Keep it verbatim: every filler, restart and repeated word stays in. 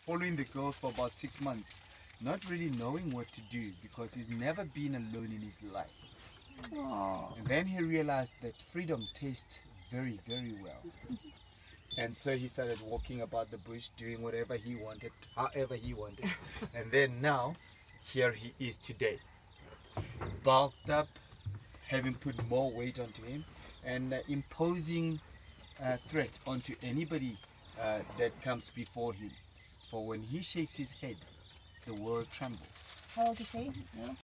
following the girls for about six months, not really knowing what to do because he's never been alone in his life. Aww. And then he realized that freedom tastes very, very well. And so he started walking about the bush, doing whatever he wanted, however he wanted. And then now, here he is today. Bulked up, having put more weight onto him, and uh, imposing a threat onto anybody uh, that comes before him. For when he shakes his head, the world trembles. How old is he? Yeah.